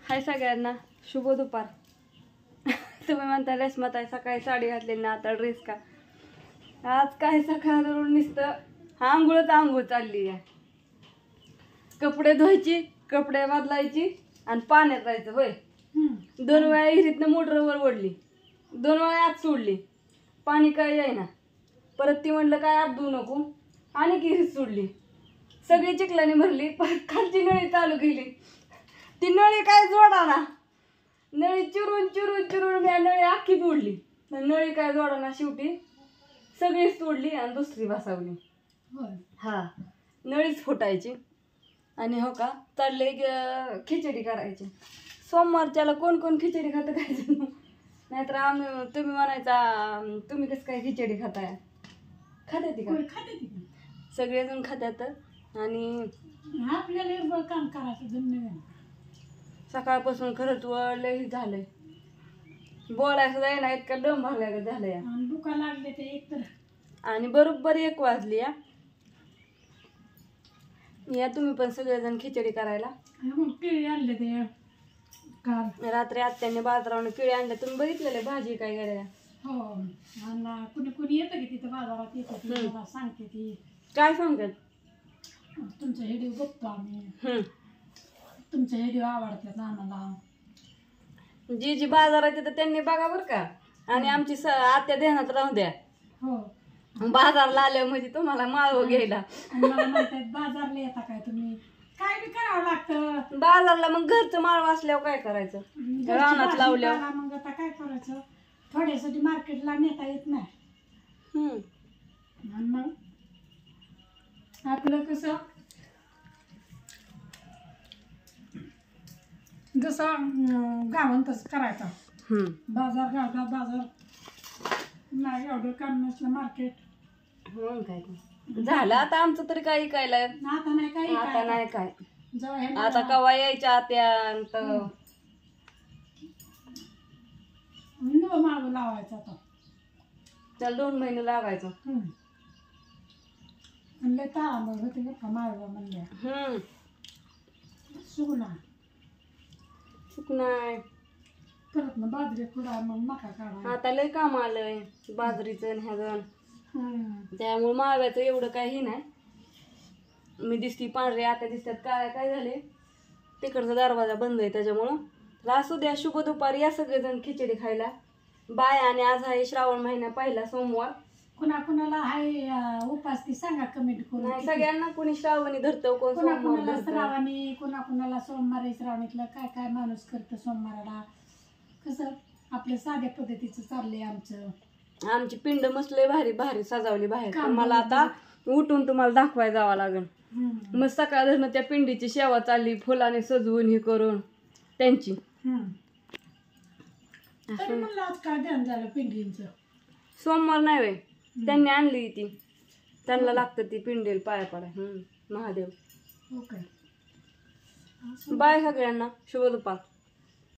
हाय सगळ्यांना, शुभ दुपार. तुम्ही म्हणता रेशमाताई सकाळी साडी घातलेली ना, आता ड्रेस का? आज काय सकाळ धरून नुसतं आंघोळ चालली आहे. कपडे धुवायची, कपडे बदलायची आणि पाण्यात जायचं. होय, 2 वेळा विहिरीतनं मोटरवर ओढली, 2 वेळा आत सोडली, पाणी काय येईना. परत ती म्हणलं काय आपदू नको, आणि विहिरीत सोडली. सगळी चिखलाने भरली. परत खालची नळी चालू केली, ती नळी काय जोडाना. नळी चिरून चिरून चिरून मी नळी अख्खी तोडली. नळी काय जोडाना. शेवटी सगळीच तोडली आणि दुसरी बसवली. हा, नळीच फुटायची. आणि हो का, चालले खिचडी करायची. सोमवारच्याला कोण कोण खिचडी खातं काय जण. नाहीतर तुम्ही म्हणायचा तुम्ही कसं काय खिचडी खाताय. खाते ती का? सगळेजण खात्यात. आणि आपल्याला काम करायचं सकाळपासून खरंच लय झालंय. बोलायचं सुद्धा येणार इतका दम भरलाय झालंय. दुखा लागले ते एक तर. आणि बरोबर 1 वाजली. या तुम्ही पण सगळेजण खिचडी करायला. केळी आणले ते काल रात्री आत्याने बाजारावरून केळी आणल्या. तुम्ही बघितलेले भाजी काय करायला? हो, आणि कुणी कुणी येतं की तिथं बाजारात येतं, मला सांगते ती. काय सांगतात? तुमचा व्हिडिओ बघतो आम्ही, तुमचे व्हिडिओ आवडतात आम्हाला. जी बाजारात येतं त्यांनी बघा बरं का. आणि आमची आत्या ध्यानात राहू द्या. हो, बाजारला आल्या म्हणजे तुम्हाला माळव घ्यायला. मला म्हणतात बाजारला येता काय तुम्ही? काय बी करावं लागतं बाजारला. मग घरचं माळव असल्यावर काय करायचं? रानात लावल्यावर मग आता काय करायचं? थोड्यासाठी मार्केटला नेता येत नाही. आणि मग आपलं कसं जसं गावन तसं करायचं. बाजार गावचा बाजार नाही, एवढं काम नसलं मार्केट. काय झालं आता आमचं तरी काही काय आता नाही काय, आता नाही काय. जेव्हा आता कवा यायच्या आत्या माळव लावायचं आता. त्याला 2 महिने लागायचं. म्हणले तांदूळ होते बरं का माळव म्हणल्या. सुकनाय परत ना बाजरी खुडा, मग मका काढा. आता लय काम आलंय बाजरीचं आणि ह्याचं. त्यामुळे माळव्याचं एवढं काही नाही. मी दिसती पांढरे, आता दिसतात काय काय झाले. तिकडचा दरवाजा बंद आहे त्याच्यामुळं. असू द्या, शुभ दुपारी या सगळेजण खिचडी खायला. बाय. आणि आज आहे श्रावण महिना पहिला सोमवार. कुणाला हाय उपास ती सांगा कमेंट करून. नाही, सगळ्यांना कोणी श्रावणी धरतो, कोण कुणाला श्रावणी, कुणाला सोमवार. श्रावणीतलं काय काय माणूस करतं सोमवाराला. कसं आपल्या साध्या पद्धतीचं चाललंय आमचं. आमची पिंड मस्त लय भारी भारी सजावली बाहेर. मला आता उठून तुम्हाला दाखवायला जावं लागेल. मग सकाळ धरणं त्या पिंडीची सेवा चालली, फुलाने सजवून हे करून त्यांची. म्हणलं आज काय ध्यान झालं पिंडींचं. सोमवार नाही वे, त्यांनी आणली ती. त्यांना लागतं ती पिंडीला पाया पडा. महादेव. ओके, बाय सगळ्यांना, शुभ दुपार.